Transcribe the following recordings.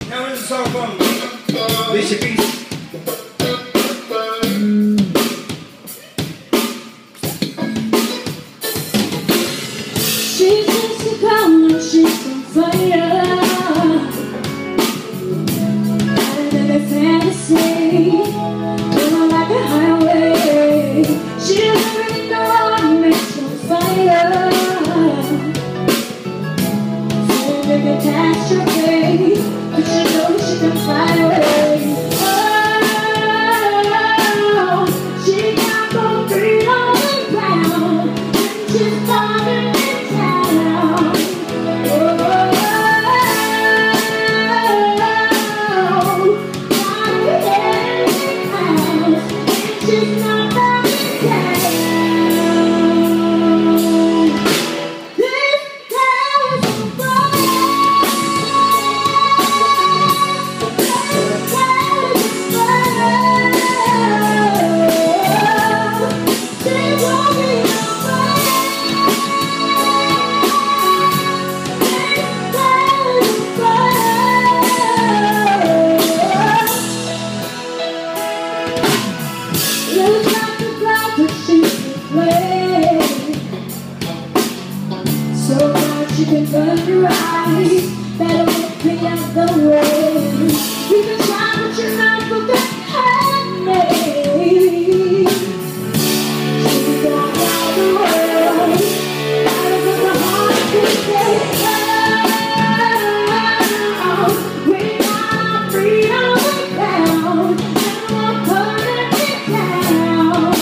Now here's a song from Bishop East. She's just a girl and she's on fire. Out of every fantasy, going like a highway. She doesn't really know what makes her fire. So big a catastrophe, but she knows she can fly away. Oh, she got both feet on the ground, and she's falling. So glad she can burn your eyes. Better look me out the way. You can try but you're not forgetting me. She's gone around the world, out of the heart to stay. We are free on the ground, and we're putting it down.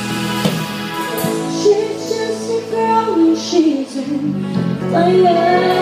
She's in fire.